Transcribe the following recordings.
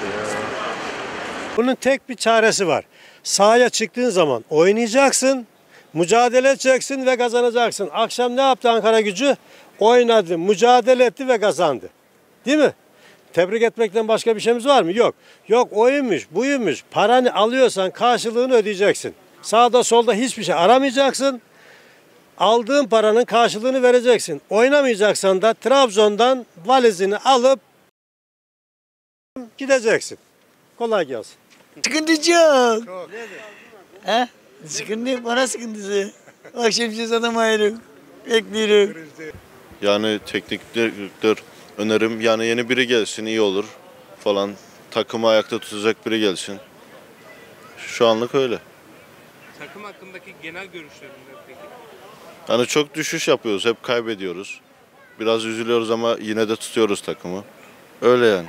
Bunun tek bir çaresi var. Sahaya çıktığın zaman oynayacaksın, mücadele edeceksin ve kazanacaksın. Akşam ne yaptı Ankaragücü? Oynadı, mücadele etti ve kazandı. Değil mi? Tebrik etmekten başka bir şeyimiz var mı? Yok. Yok oyunmuş, buymuş. Paranı alıyorsan karşılığını ödeyeceksin. Sağda solda hiçbir şey aramayacaksın. Aldığın paranın karşılığını vereceksin. Oynamayacaksan da Trabzon'dan valizini alıp gideceksin. Kolay gelsin. Sıkıntı çok. He? Sıkıntı, para sıkıntısı. Akşamcı adam ayrı. Bekliyorum. Yani teknik direktör önerim yani yeni biri gelsin iyi olur falan. Takımı ayakta tutacak biri gelsin. Şu anlık öyle. Takım hakkındaki genel görüşlerin ne peki? Yani çok düşüş yapıyoruz, hep kaybediyoruz. Biraz üzülüyoruz ama yine de tutuyoruz takımı. Öyle yani.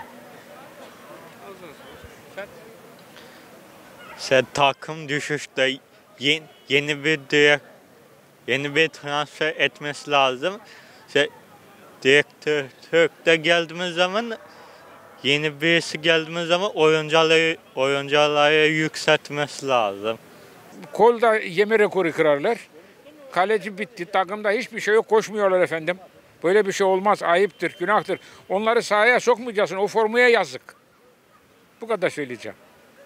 Takım düşüşte yeni bir transfer etmesi lazım. Direktör de geldiğimiz zaman yeni birisi geldiğimiz zaman oyuncuları yükseltmesi lazım. Kolda yeme rekoru kırarlar. Kaleci bitti. Takımda hiçbir şey yok. Koşmuyorlar efendim. Böyle bir şey olmaz. Ayıptır, günahtır. Onları sahaya sokmayacaksın. O formaya yazık. Bu kadar söyleyeceğim.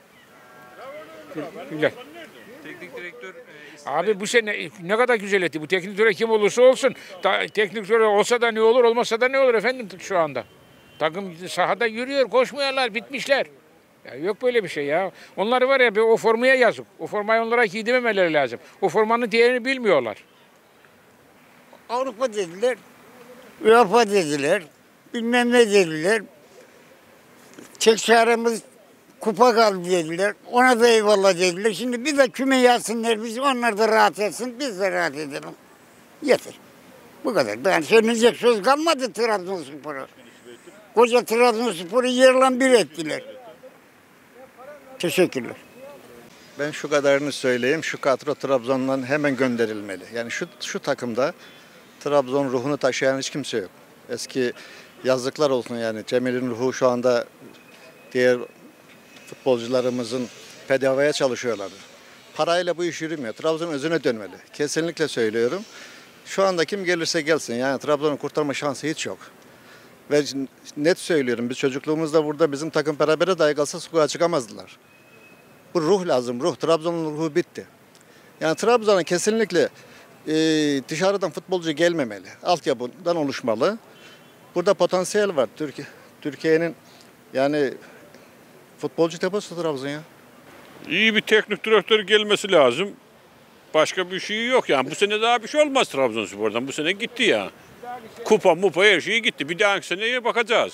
Güzel. Teknik direktör Abi bu sene ne kadar güzel etti. Bu teknik direktör kim olursa olsun. Teknik direktör olsa da ne olur, olmasa da ne olur efendim şu anda. Takım sahada yürüyor, koşmuyorlar, bitmişler. Ya yok böyle bir şey ya. Onlar var ya o formaya yazık. O formayı onlara giydirmemeleri lazım. O formanın değerini bilmiyorlar. Avrupa dediler. Avrupa dediler. Bilmem ne dediler. Tek çaremiz kupa kaldı dediler. Ona da eyvallah dediler. Şimdi bir de küme yazsınlar bizi. Onlar da rahat etsin. Biz de rahat edelim. Yeter. Bu kadar. Ben söyleyecek söz kalmadı Trabzonspor'a. Koca Trabzonspor'u yerle bir ettiler. Teşekkürler. Ben şu kadarını söyleyeyim. Şu kadro Trabzon'dan hemen gönderilmeli. Yani şu takımda Trabzon ruhunu taşıyan hiç kimse yok. Eski yazıklar olsun yani. Cemil'in ruhu şu anda diğer futbolcularımızın bedavaya çalışıyorlar. Parayla bu iş yürümüyor. Trabzon özüne dönmeli. Kesinlikle söylüyorum. Şu anda kim gelirse gelsin. Yani Trabzon'un kurtarma şansı hiç yok. Ve net söylüyorum. Biz çocukluğumuzda burada bizim takım berabere dahi kalsa sokağa çıkamazdılar. Bu ruh lazım. Ruh. Trabzon'un ruhu bitti. Yani Trabzon'a kesinlikle dışarıdan futbolcu gelmemeli. Altyapıdan oluşmalı. Burada potansiyel var. Türkiye'nin yani futbolcu deposu Trabzon ya. İyi bir teknik direktör gelmesi lazım. Başka bir şey yok yani. Bu sene daha bir şey olmaz Trabzonspor'dan. Bu sene gitti ya. Kupa, mupa her şey gitti. Bir dahaki seneye bakacağız.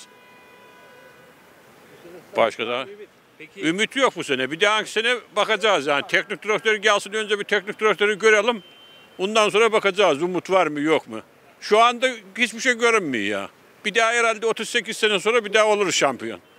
Başka da ümit yok bu sene. Bir dahaki sene bakacağız yani. Teknik direktör gelsin önce bir teknik direktörü görelim. Ondan sonra bakacağız. Umut var mı yok mu? Şu anda hiçbir şey görünmüyor ya. Bir daha herhalde 38 sene sonra bir daha oluruz şampiyon.